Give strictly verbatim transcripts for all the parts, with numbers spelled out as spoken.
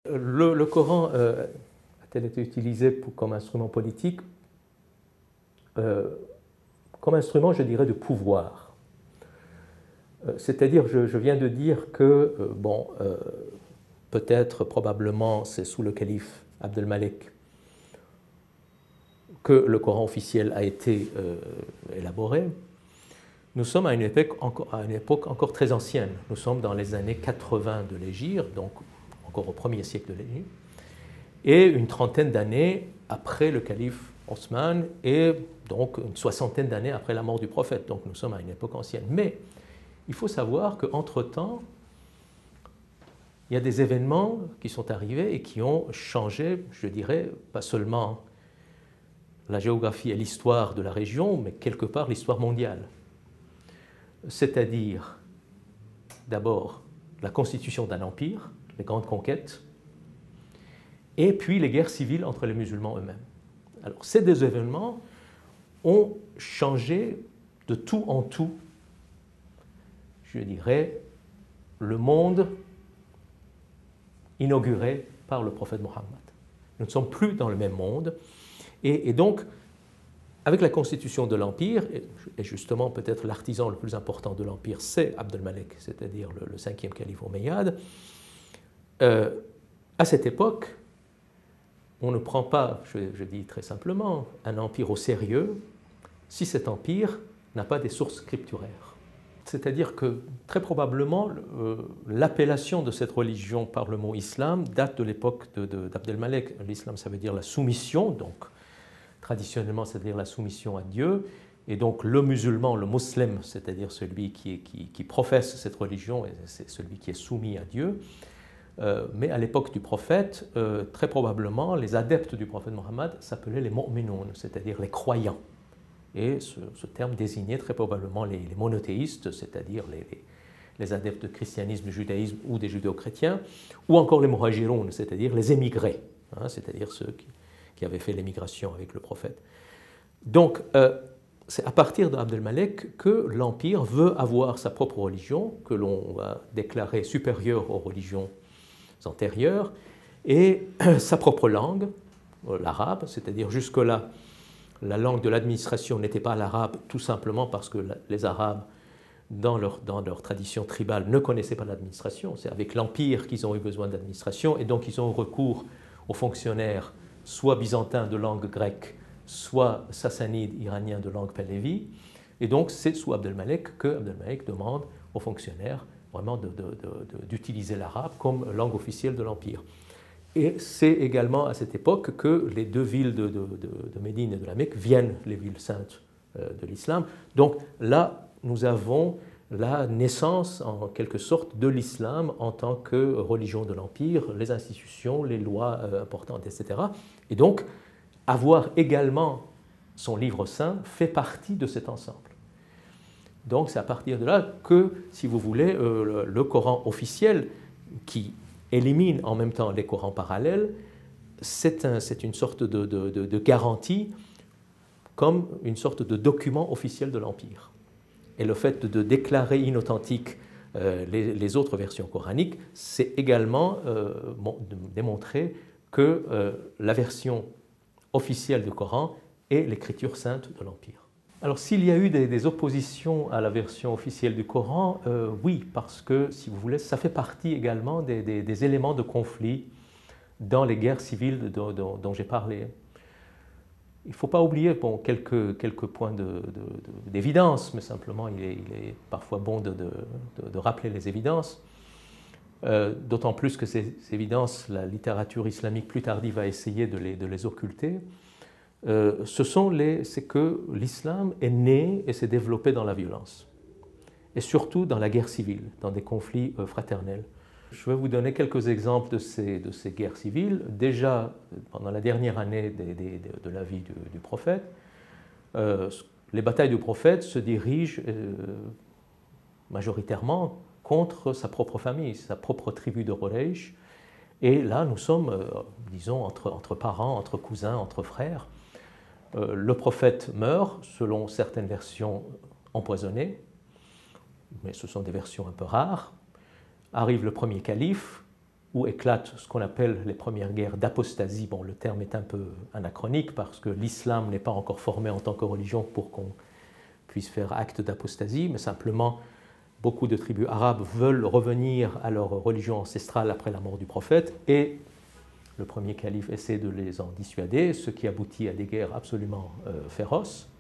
Le, le Coran euh, a-t-il été utilisé pour, comme instrument politique, euh, comme instrument, je dirais, de pouvoir. Euh, C'est-à-dire, je, je viens de dire que, euh, bon, euh, peut-être, probablement, c'est sous le calife Abd el-Malik que le Coran officiel a été euh, élaboré. Nous sommes à une, époque encore, à une époque encore très ancienne. Nous sommes dans les années quatre-vingts de l'Hégire, donc encore au premier siècle de l'Hégire, et une trentaine d'années après le calife Osman, et donc une soixantaine d'années après la mort du prophète. Donc nous sommes à une époque ancienne. Mais il faut savoir qu'entre-temps, il y a des événements qui sont arrivés et qui ont changé, je dirais, pas seulement la géographie et l'histoire de la région, mais quelque part l'histoire mondiale. C'est-à-dire, d'abord, la constitution d'un empire, les grandes conquêtes, et puis les guerres civiles entre les musulmans eux-mêmes. Alors, ces deux événements ont changé de tout en tout, je dirais, le monde inauguré par le prophète Mohammed. Nous ne sommes plus dans le même monde, et, et donc, avec la constitution de l'Empire, et justement peut-être l'artisan le plus important de l'Empire, c'est Abd el-Malik, c'est-à-dire le, le cinquième calife omeyyade, euh, à cette époque, on ne prend pas, je, je dis très simplement, un empire au sérieux si cet empire n'a pas des sources scripturaires. C'est-à-dire que très probablement euh, l'appellation de cette religion par le mot islam date de l'époque d'Abd el-Malik. L'islam, ça veut dire la soumission, donc traditionnellement, c'est-à-dire la soumission à Dieu, et donc le musulman, le musulman, c'est-à-dire celui qui, est, qui, qui professe cette religion, c'est celui qui est soumis à Dieu. Euh, mais à l'époque du prophète, euh, très probablement, les adeptes du prophète Mohammed s'appelaient les mu'minoun, c'est-à-dire les croyants. Et ce, ce terme désignait très probablement les, les monothéistes, c'est-à-dire les, les, les adeptes de christianisme, du judaïsme ou des judéo-chrétiens, ou encore les muhajiroun, c'est-à-dire les émigrés, hein, c'est-à-dire ceux qui qui avait fait l'émigration avec le prophète. Donc, euh, c'est à partir d'Abd el-Malik que l'Empire veut avoir sa propre religion, que l'on va déclarer supérieure aux religions antérieures, et sa propre langue, l'arabe, c'est-à-dire jusque-là, la langue de l'administration n'était pas l'arabe, tout simplement parce que les Arabes, dans leur, dans leur tradition tribale, ne connaissaient pas l'administration. C'est avec l'Empire qu'ils ont eu besoin d'administration, et donc ils ont recours aux fonctionnaires soit byzantin de langue grecque, soit sassanide iranien de langue pahlavi. Et donc, c'est sous Abd el-Malik que Abd el-Malik demande aux fonctionnaires vraiment d'utiliser l'arabe comme langue officielle de l'Empire. Et c'est également à cette époque que les deux villes de, de, de, de Médine et de la Mecque viennent les villes saintes de l'islam. Donc là, nous avons la naissance, en quelque sorte, de l'islam en tant que religion de l'Empire, les institutions, les lois euh, importantes, et cetera. Et donc, avoir également son livre saint fait partie de cet ensemble. Donc, c'est à partir de là que, si vous voulez, euh, le, le Coran officiel, qui élimine en même temps les Corans parallèles, c'est un, c'est une sorte de, de, de, de garantie comme une sorte de document officiel de l'Empire. Et le fait de déclarer inauthentique euh, les, les autres versions coraniques, c'est également euh, bon, de démontrer que euh, la version officielle du Coran est l'écriture sainte de l'Empire. Alors s'il y a eu des, des oppositions à la version officielle du Coran, euh, oui, parce que, si vous voulez, ça fait partie également des, des, des éléments de conflit dans les guerres civiles dont, dont, dont j'ai parlé. Il ne faut pas oublier bon, quelques, quelques points d'évidence, mais simplement il est, il est parfois bon de, de, de, de rappeler les évidences. Euh, D'autant plus que ces évidences, la littérature islamique plus tardive va essayer de les, de les occulter. Euh, ce sont les, c'est que l'islam est né et s'est développé dans la violence, et surtout dans la guerre civile, dans des conflits euh, fraternels. Je vais vous donner quelques exemples de ces, de ces guerres civiles. Déjà, pendant la dernière année de, de, de, de la vie du, du prophète, euh, les batailles du prophète se dirigent euh, majoritairement contre sa propre famille, sa propre tribu de Quraysh. Et là, nous sommes, euh, disons, entre, entre parents, entre cousins, entre frères. Euh, le prophète meurt, selon certaines versions, empoisonné, mais ce sont des versions un peu rares. Arrive le premier calife, où éclatent ce qu'on appelle les premières guerres d'apostasie. Bon, le terme est un peu anachronique parce que l'islam n'est pas encore formé en tant que religion pour qu'on puisse faire acte d'apostasie, mais simplement beaucoup de tribus arabes veulent revenir à leur religion ancestrale après la mort du prophète et le premier calife essaie de les en dissuader, ce qui aboutit à des guerres absolument euh, féroces.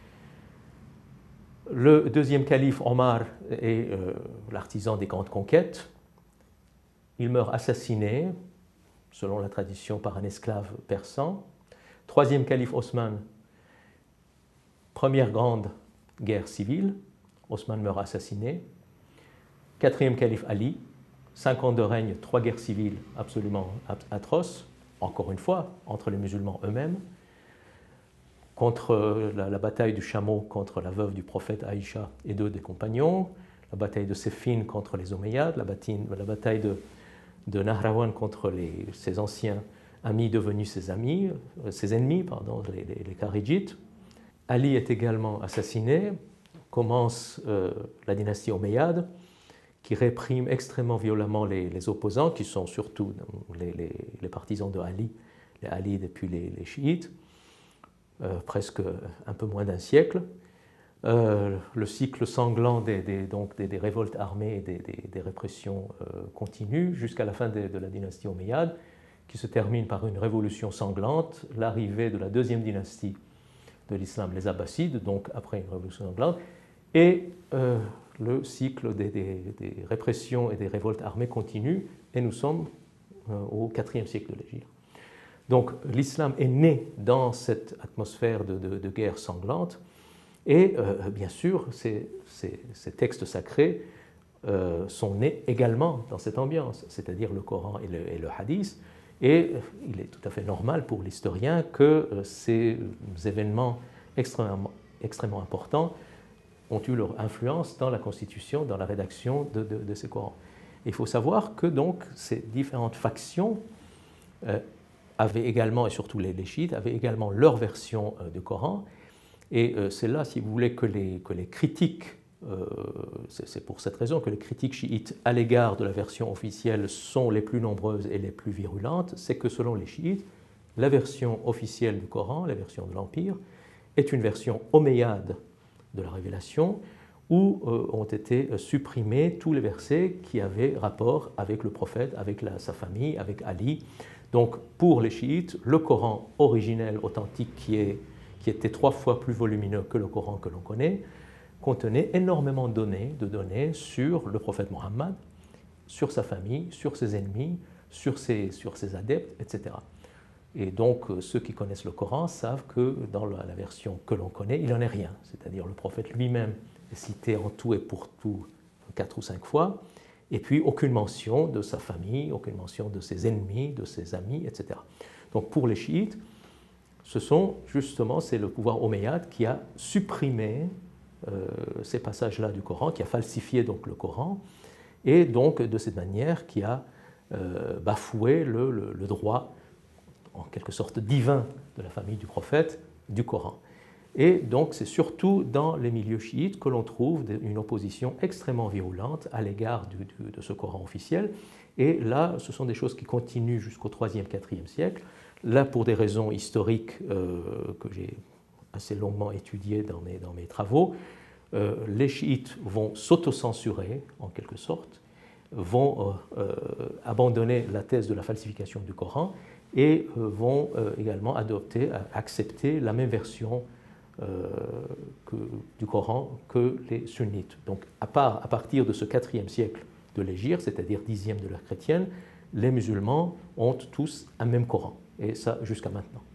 Le deuxième calife, Omar, est euh, l'artisan des grandes conquêtes. Il meurt assassiné, selon la tradition, par un esclave persan. Troisième calife, Osman, première grande guerre civile. Osman meurt assassiné. Quatrième calife, Ali, cinq ans de règne, trois guerres civiles absolument atroces, encore une fois, entre les musulmans eux-mêmes, contre la, la bataille du chameau contre la veuve du prophète Aïcha et deux des compagnons, la bataille de Siffin contre les Omeyyades, la bataille, la bataille de, de Nahrawan contre les, ses anciens amis devenus ses amis, euh, ses ennemis, pardon, les, les, les Kharidjites. Ali est également assassiné, commence euh, la dynastie Omeyyade, qui réprime extrêmement violemment les, les opposants, qui sont surtout les, les, les partisans de Ali, les Alides et puis les, les chiites. Euh, presque un peu moins d'un siècle. Euh, le cycle sanglant des, des, donc des, des révoltes armées et des, des, des répressions euh, continue jusqu'à la fin de, de la dynastie Omeyyade, qui se termine par une révolution sanglante, l'arrivée de la deuxième dynastie de l'islam, les Abbassides, donc après une révolution sanglante, et euh, le cycle des, des, des répressions et des révoltes armées continue, et nous sommes euh, au quatrième siècle de l'Hégire. Donc l'islam est né dans cette atmosphère de, de, de guerre sanglante et euh, bien sûr ces, ces, ces textes sacrés euh, sont nés également dans cette ambiance, c'est-à-dire le Coran et le, et le Hadith, et euh, il est tout à fait normal pour l'historien que euh, ces événements extrêmement, extrêmement importants ont eu leur influence dans la constitution, dans la rédaction de, de, de ces Corans. Il faut savoir que donc ces différentes factions euh, avaient également, et surtout les, les chiites, avaient également leur version euh, du Coran. Et euh, c'est là, si vous voulez, que les, que les critiques, euh, c'est pour cette raison que les critiques chiites à l'égard de la version officielle sont les plus nombreuses et les plus virulentes, c'est que selon les chiites, la version officielle du Coran, la version de l'Empire, est une version omeyyade de la révélation, où euh, ont été supprimés tous les versets qui avaient rapport avec le prophète, avec la, sa famille, avec Ali. Donc pour les chiites, le Coran originel, authentique, qui, est, qui était trois fois plus volumineux que le Coran que l'on connaît, contenait énormément de données, de données sur le prophète Mohammed, sur sa famille, sur ses ennemis, sur ses, sur ses adeptes, et cetera. Et donc ceux qui connaissent le Coran savent que dans la, la version que l'on connaît, il n'en est rien. C'est-à-dire le prophète lui-même est cité en tout et pour tout quatre ou cinq fois, et puis aucune mention de sa famille, aucune mention de ses ennemis, de ses amis, et cetera. Donc pour les chiites, ce sont justement, c'est le pouvoir omeyyade qui a supprimé euh, ces passages-là du Coran, qui a falsifié donc le Coran, et donc de cette manière qui a euh, bafoué le, le, le droit, en quelque sorte divin, de la famille du prophète, du Coran. Et donc c'est surtout dans les milieux chiites que l'on trouve une opposition extrêmement virulente à l'égard du, du, de ce Coran officiel. Et là, ce sont des choses qui continuent jusqu'au troisième, quatrième siècle. Là, pour des raisons historiques euh, que j'ai assez longuement étudiées dans mes, dans mes travaux, euh, les chiites vont s'autocensurer, en quelque sorte, vont euh, euh, abandonner la thèse de la falsification du Coran et euh, vont euh, également adopter, accepter la même version Euh, que, du Coran que les sunnites. Donc à, part, à partir de ce quatrième siècle de l'Hégire, c'est-à-dire dixième de l'ère chrétienne, les musulmans ont tous un même Coran, et ça jusqu'à maintenant.